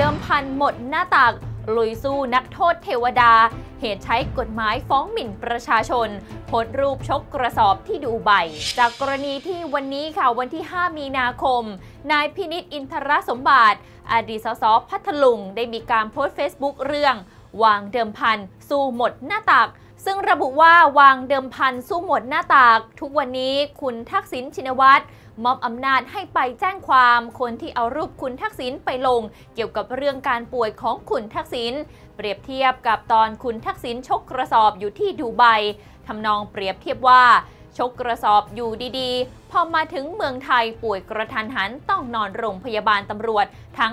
มพันหมดหน้าตักลุยสู้นักโทษเทวดาเหตุใช้กฎหมายฟ้องหมิ่นประชาชนโพสต์รูปชกกระสอบที่ดูไบจากกรณีที่วันนี้ค่ะวันที่ 5 มีนาคมนายพินิจอินทรสมบัติอดีตสสพัทลุงได้มีการโพสต์ Facebook เรื่องวางเดิมพันสู้หมดหน้าตักซึ่งระบุว่าวางเดิมพันสู้หมดหน้าตักทุกวันนี้คุณทักษิณชินวัตรมอบอำนาจให้ไปแจ้งความคนที่เอารูปคุณทักษิณไปลงเกี่ยวกับเรื่องการป่วยของคุณทักษิณเปรียบเทียบกับตอนคุณทักษิณชกกระสอบอยู่ที่ดูไบทำนองเปรียบเทียบว่าชกกระสอบอยู่ดีๆพอมาถึงเมืองไทยป่วยกระทันหันต้องนอนโรงพยาบาลตำรวจทั้ง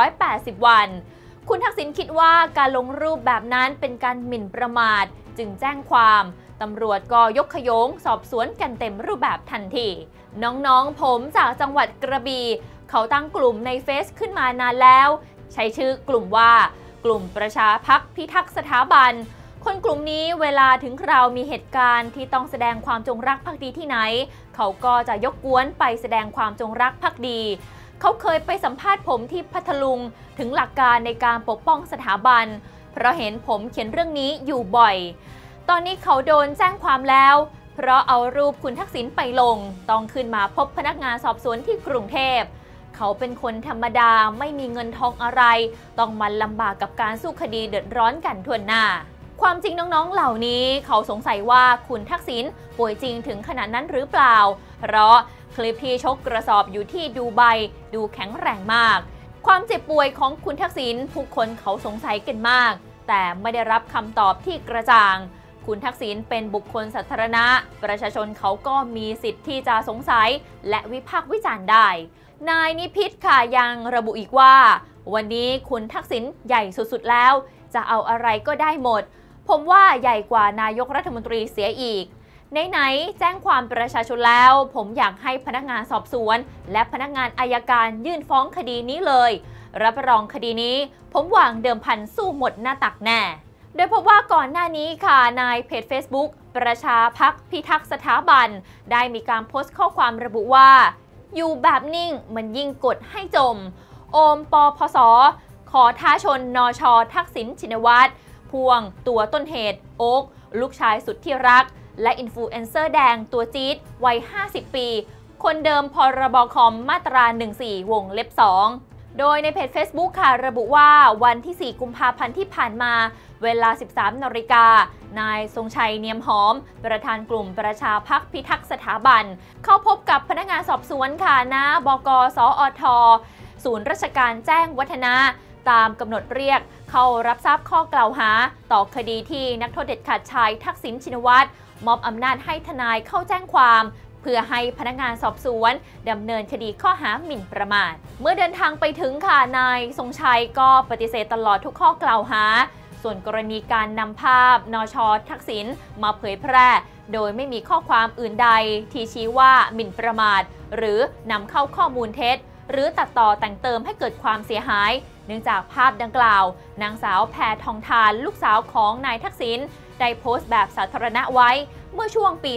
180 วันคุณทักษิณคิดว่าการลงรูปแบบนั้นเป็นการหมิ่นประมาทจึงแจ้งความตำรวจก็ยกขยงสอบสวนกันเต็มรูปแบบทันทีน้องๆผมจากจังหวัดกระบี่เขาตั้งกลุ่มในเฟซขึ้นมานานแล้วใช้ชื่อกลุ่มว่ากลุ่มประชาพักพิทักษ์สถาบันคนกลุ่มนี้เวลาถึงคราวมีเหตุการณ์ที่ต้องแสดงความจงรักภักดีที่ไหนเขาก็จะยกกวนไปแสดงความจงรักภักดีเขาเคยไปสัมภาษณ์ผมที่พัทลุงถึงหลักการในการปกป้องสถาบันเพราะเห็นผมเขียนเรื่องนี้อยู่บ่อยตอนนี้เขาโดนแจ้งความแล้วเพราะเอารูปคุณทักษิณไปลงต้องขึ้นมาพบพนักงานสอบสวนที่กรุงเทพเขาเป็นคนธรรมดาไม่มีเงินทองอะไรต้องมาลำบากกับการสู้คดีเดือดร้อนกันทั่วหน้าความจริงน้องๆเหล่านี้เขาสงสัยว่าคุณทักษิณป่วยจริงถึงขนาดนั้นหรือเปล่าเพราะคลิปที่ชกกระสอบอยู่ที่ดูไบดูแข็งแรงมากความเจ็บป่วยของคุณทักษิณผู้คนเขาสงสัยกันมากแต่ไม่ได้รับคำตอบที่กระจ่างคุณทักษิณเป็นบุคคลสาธารณะประชาชนเขาก็มีสิทธิ์ที่จะสงสัยและวิพากษ์วิจารณ์ได้นายนิพิษค่ะยังระบุอีกว่าวันนี้คุณทักษิณใหญ่สุดๆแล้วจะเอาอะไรก็ได้หมดผมว่าใหญ่กว่านายกรัฐมนตรีเสียอีกไหนๆแจ้งความประชาชนแล้วผมอยากให้พนักงานสอบสวนและพนักงานอัยการยื่นฟ้องคดีนี้เลยรับรองคดีนี้ผมวางเดิมพันสู้หมดหน้าตักแน่โดยพบว่าก่อนหน้านี้ค่ะนายเพจ Facebook ประชาพักพิทักษ์สถาบันได้มีการโพสต์ข้อความระบุว่าอยู่แบบนิ่งมันยิ่งกดให้จมโอมปพสขอท้าชนนชทักษิณชินวัตรพวงตัวต้นเหตุโอ๊กลูกชายสุดที่รักและอินฟลูเอนเซอร์แดงตัวจี๊ดวัย50 ปีคนเดิมพรบคอมมาตรา 14 วงเล็บ 2โดยในเพจ Facebook ค่ะระบุว่าวันที่ 4 กุมภาพันธ์ที่ผ่านมาเวลา 13 นาฬิกานายทรงชัยเนียมหอมประธานกลุ่มประชาพักพิทักษ์สถาบันเข้าพบกับพนักงานสอบสวนค่ะณบก.สอท.ศูนย์ราชการแจ้งวัฒนะตามกำหนดเรียกเข้ารับทราบข้อกล่าวหาต่อคดีที่นักโทษเด็ดขาดชายทักษิณชินวัตรมอบอำนาจให้ทนายเข้าแจ้งความเพื่อให้พนักงานสอบสวนดำเนินคดีข้อหาหมิ่นประมาทเมื่อเดินทางไปถึงค่ะนายทรงชัยก็ปฏิเสธตลอดทุกข้อกล่าวหาส่วนกรณีการนำภาพนช.ทักษิณมาเผยแพร่โดยไม่มีข้อความอื่นใดที่ชี้ว่าหมิ่นประมาทหรือนำเข้าข้อมูลเท็จหรือตัดต่อแต่งเติมให้เกิดความเสียหายเนื่องจากภาพดังกล่าวนางสาวแพทองทานลูกสาวของนายทักษิณได้โพสต์แบบสาธารณะไว้เมื่อช่วงปี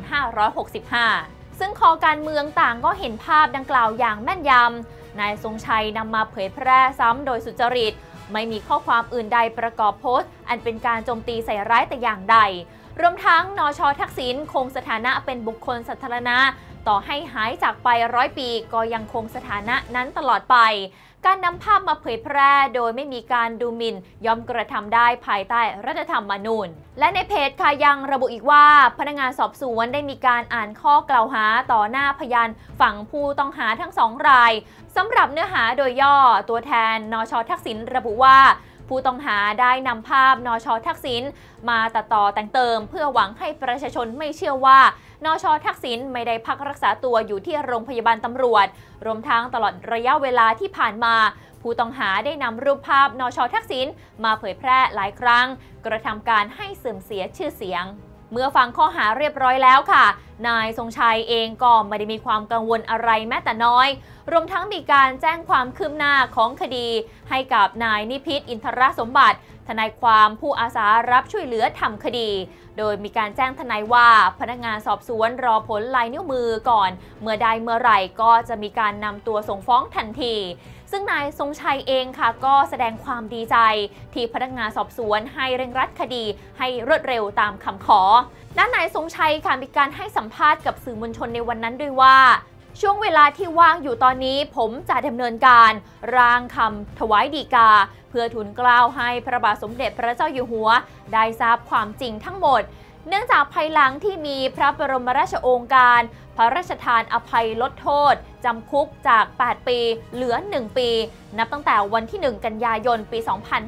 2565 ซึ่งคอการเมืองต่างก็เห็นภาพดังกล่าวอย่างแม่นยำนายทรงชัยนำมาเผยแพร่ซ้ำโดยสุจริตไม่มีข้อความอื่นใดประกอบโพสต์อันเป็นการโจมตีใส่ร้ายแต่อย่างใดรวมทั้งนช.ทักษิณคงสถานะเป็นบุคคลสาธารณะต่อให้หายจากไป100 ปีก็ยังคงสถานะนั้นตลอดไปการนำภาพมาเผยแพร่โดยไม่มีการดูหมิ่นย่อมกระทำได้ภายใต้รัฐธรรมนูญและในเพจค่ะยังระบุอีกว่าพนักงานสอบสวนได้มีการอ่านข้อกล่าวหาต่อหน้าพยานฝั่งผู้ต้องหาทั้ง2 รายสำหรับเนื้อหาโดยย่อตัวแทนนช.ทักษิณระบุว่าผู้ต้องหาได้นำภาพนช.ทักษิณมาตัดต่อแต่งเติมเพื่อหวังให้ประชาชนไม่เชื่อว่านช.ทักษิณไม่ได้พักรักษาตัวอยู่ที่โรงพยาบาลตำรวจรวมทั้งตลอดระยะเวลาที่ผ่านมาผู้ต้องหาได้นำรูปภาพนช.ทักษิณมาเผยแพร่หลายครั้งกระทำการให้เสื่อมเสียชื่อเสียงเมื่อฟังข้อหาเรียบร้อยแล้วค่ะนายทรงชัยเองก็ไม่ได้มีความกังวลอะไรแม้แต่น้อยรวมทั้งมีการแจ้งความคืบหน้าของคดีให้กับนายนิพิษอินทรสมบัติทนายความผู้อาสารับช่วยเหลือทำคดีโดยมีการแจ้งทนายว่าพนักงานสอบสวนรอผลลายนิ้วมือก่อนเมื่อใดเมื่อไหร่ก็จะมีการนำตัวส่งฟ้องทันทีซึ่งนายทรงชัยเองค่ะก็แสดงความดีใจที่พนักงานสอบสวนให้เร่งรัดคดีให้รวดเร็วตามคำขอด้านนายทรงชัยค่ะมีการให้สัมภาษณ์กับสื่อมวลชนในวันนั้นด้วยว่าช่วงเวลาที่ว่างอยู่ตอนนี้ผมจะดำเนินการร่างคำถวายฎีกาเพื่อทูลเกล้าให้พระบาทสมเด็จพระเจ้าอยู่หัวได้ทราบความจริงทั้งหมดเนื่องจากภายหลังที่มีพระบรมราชโองการพระราชทานอภัยลดโทษจำคุกจาก 8 ปีเหลือ 1 ปีนับตั้งแต่วันที่ 1 กันยายน ปี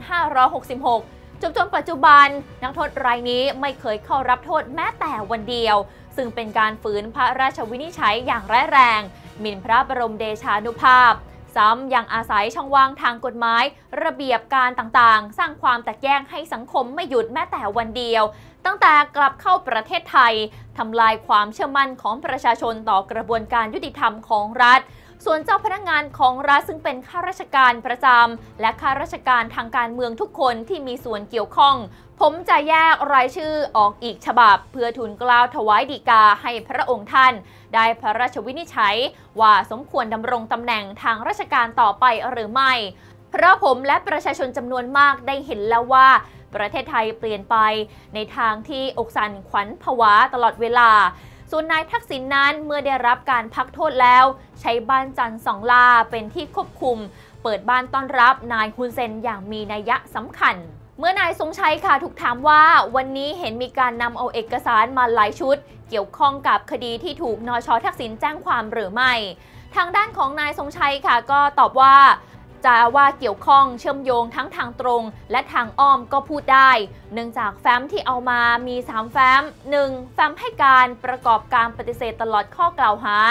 2566 จนปัจจุบันนักโทษรายนี้ไม่เคยเข้ารับโทษแม้แต่วันเดียวซึ่งเป็นการฝืนพระราชวินิจฉัยอย่างร้ายแรงหมิ่นพระบรมเดชานุภาพซ้ำยังอาศัยช่องว่างทางกฎหมายระเบียบการต่างๆสร้างความแตกแยกให้สังคมไม่หยุดแม้แต่วันเดียวตั้งแต่กลับเข้าประเทศไทยทำลายความเชื่อมั่นของประชาชนต่อกระบวนการยุติธรรมของรัฐส่วนเจ้าพนักงานของรัฐซึ่งเป็นข้าราชการประจำและข้าราชการทางการเมืองทุกคนที่มีส่วนเกี่ยวข้องผมจะแยกรายชื่อออกอีกฉบับเพื่อทูลเกล้าถวายฎีกาให้พระองค์ท่านได้พระราชวินิจฉัยว่าสมควรดำรงตำแหน่งทางราชการต่อไปหรือไม่เพราะผมและประชาชนจำนวนมากได้เห็นแล้วว่าประเทศไทยเปลี่ยนไปในทางที่อกสั่นขวัญผวาตลอดเวลาส่วนนายทักษิณนั้นเมื่อได้รับการพักโทษแล้วใช้บ้านจันทร์สองลาเป็นที่ควบคุมเปิดบ้านต้อนรับนายฮุนเซนอย่างมีนัยสำคัญเมื่อนายทรงชัยค่ะถูกถามว่าวันนี้เห็นมีการนำเอาเอกสารมาหลายชุดเกี่ยวข้องกับคดีที่ถูกนช.ทักษิณแจ้งความหรือไม่ทางด้านของนายทรงชัยค่ะก็ตอบว่าจะว่าเกี่ยวข้องเชื่อมโยงทั้งทางตรงและทางอ้อมก็พูดได้เนื่องจากแฟ้มที่เอามามี3แฟ้ม 1. แฟ้มให้การประกอบการปฏิเสธตลอดข้อกล่าวหา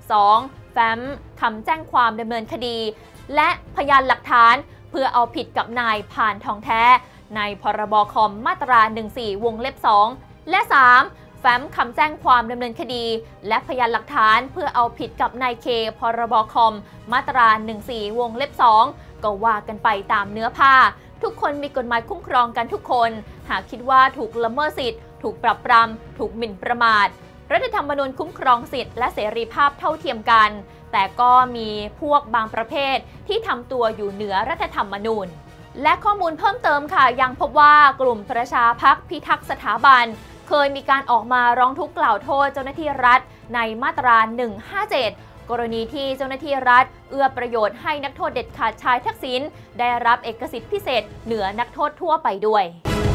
2. แฟ้มคำแจ้งความดำเนินคดีและพยานหลักฐานเพื่อเอาผิดกับนายพานทองแท้ในพรบคอมมาตรา 14 วงเล็บ 2 และ 3. แฟ้มคำแจ้งความดำเนินคดีและพยานหลักฐานเพื่อเอาผิดกับนายเคพรบคอมมาตรา 14 วงเล็บ 2 ก็ว่ากันไปตามเนื้อผ้าทุกคนมีกฎหมายคุ้มครองกันทุกคนหากคิดว่าถูกละเมิดสิทธิ์ถูกปรับปรามถูกหมิ่นประมาทรัฐธรรมนูญคุ้มครองสิทธิและเสรีภาพเท่าเทียมกันแต่ก็มีพวกบางประเภทที่ทำตัวอยู่เหนือรัฐธรรมนูญและข้อมูลเพิ่มเติมค่ะยังพบว่ากลุ่มประชาพรรคพิทักษ์สถาบันเคยมีการออกมาร้องทุกข์กล่าวโทษเจ้าหน้าที่รัฐในมาตรา 157 กรณีที่เจ้าหน้าที่รัฐเอื้อประโยชน์ให้นักโทษเด็ดขาดชายทักษิณได้รับเอกสิทธิพิเศษเหนือนักโทษทั่วไปด้วย